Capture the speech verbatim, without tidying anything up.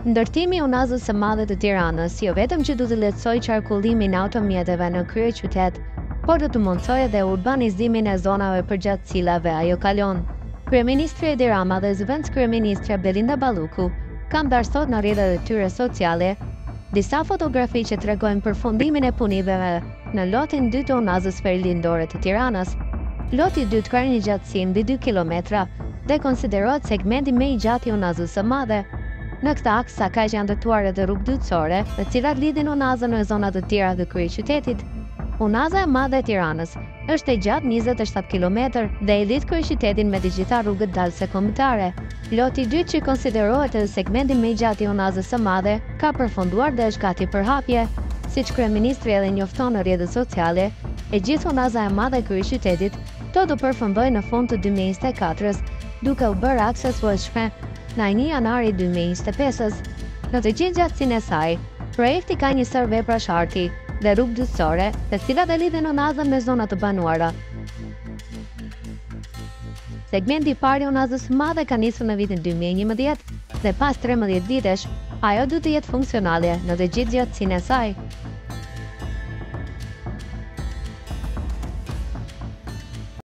Ndërtimi i Unazës së Madhe të Tiranës jo vetëm që do të lehtësojë qarkullimin e automjeteve në kryeqytet, por do të mundsojë edhe urbanizimin e zonave përgjatë cilave ajo kalon. Kryeministri Edi Rama dhe zëvendës kryeministre Belinda Balluku kanë ndarë sot në rrjetet e tyre sociale disa fotografi që tregojnë përfundimin e punimeve në lotin dy të Unazës perlindore të Tiranës. Loti dy ka një gjatësi mbi dy kilometra dhe konsiderohet segmenti më i gjatë i Unazës së Madhe. Në këtë aks sakaj që janë ndërtuar edhe rrugë dytësore, të cilat lidhin Unazën me zona të tjera të kryeqytetit. Unaza e Madhe e Tiranës është e gjatë njëzet e shtatë kilometër dhe e lidh kryeqytetin me të gjitha rrugët dalëse kombëtare. Loti dy, që konsiderohet edhe segmenti më i gjatë i Unazës së Madhe, ka përfunduar dhe është gati për hapje. Siç kryeministri edhe njofton në rrjetet sociale, e gjithë Unaza e Madhe e kryeqytetit do të përfundojë në fund të dy mijë e njëzet e katërt, duke u bërë aksesueshme në një janari dy mijë e njëzet e pesë. Në të gjithë gjatësinë e saj, projekti ka njësër vepra sharti dhe rrugë dytësore, të cilat e lidhin Unazën me zona të banuara. Segmenti i parë i Unazës së Madhe ka nisur në vitin dy mijë e njëmbëdhjetë dhe pas trembëdhjetë vitesh, ajo do të jetë funksionale në të gjithë gjatësinë e saj.